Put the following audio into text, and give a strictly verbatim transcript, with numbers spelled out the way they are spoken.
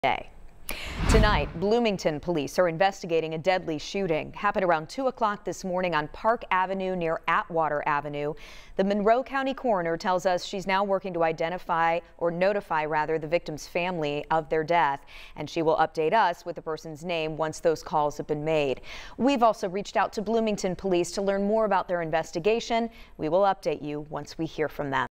Day. Tonight, Bloomington police are investigating a deadly shooting. Happened around two o'clock this morning on Park Avenue near Atwater Avenue. The Monroe County coroner tells us she's now working to identify or notify rather the victim's family of their death, and she will update us with the person's name once those calls have been made. We've also reached out to Bloomington police to learn more about their investigation. We will update you once we hear from them.